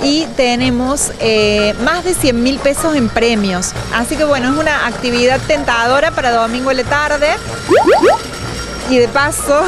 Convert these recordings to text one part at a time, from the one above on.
y tenemos más de 100.000 pesos en premios. Así que bueno, es una actividad tentadora para domingo en la tarde. Y de paso...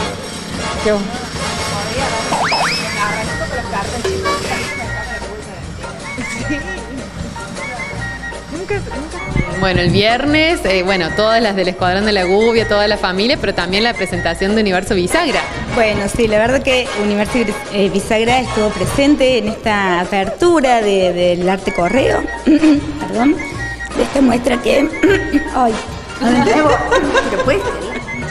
Bueno, el viernes, bueno, todas las del Escuadrón de la Gubia, toda la familia, pero también la presentación de Universo Bisagra. Bueno, sí, la verdad que Universo Bisagra estuvo presente en esta apertura del arte correo, perdón, de esta muestra que... ¡Ay! ¿Pero puede ser?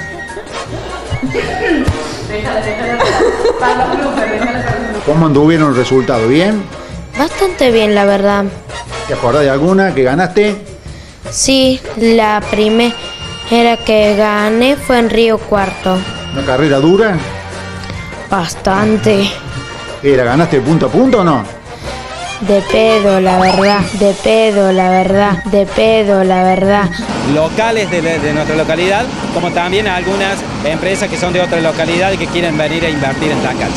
¿Cómo anduvieron el resultado? ¿Bien? Bastante bien, la verdad. ¿Te acordás de alguna que ganaste? Sí, la primera que gané fue en Río Cuarto. ¿Una carrera dura? Bastante. ¿Ganaste punto a punto o no? De pedo, la verdad. De pedo, la verdad. De pedo, la verdad. Locales de nuestra localidad, como también algunas empresas que son de otra localidad y que quieren venir a invertir en Tacacha.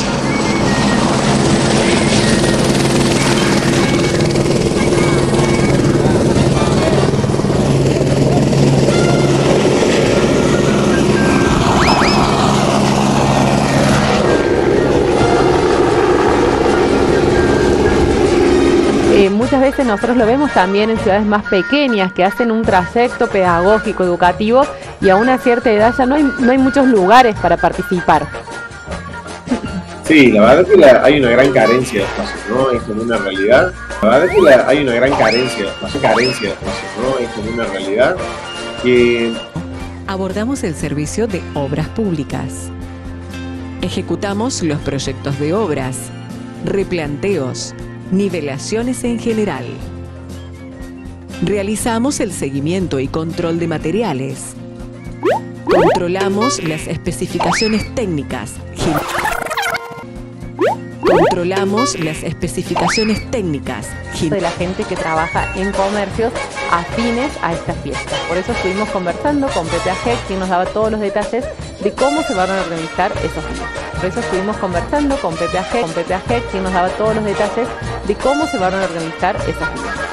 Muchas veces nosotros lo vemos también en ciudades más pequeñas que hacen un trayecto pedagógico, educativo y a una cierta edad ya no hay muchos lugares para participar. Sí, la verdad que hay una gran carencia de espacios, ¿no? Es como una realidad. La verdad que hay una gran carencia de espacios, ¿no? Es como una realidad que... Abordamos el servicio de obras públicas. Ejecutamos los proyectos de obras, replanteos, nivelaciones en general. Realizamos el seguimiento y control de materiales. Controlamos las especificaciones técnicas. Controlamos las especificaciones técnicas De la gente que trabaja en comercios afines a estas fiestas. Por eso estuvimos conversando con Pepe Ajek, quien nos daba todos los detalles de cómo se van a organizar esos días. Por eso estuvimos conversando con Pepe Ajek, quien nos daba todos los detalles de cómo se van a organizar esos días.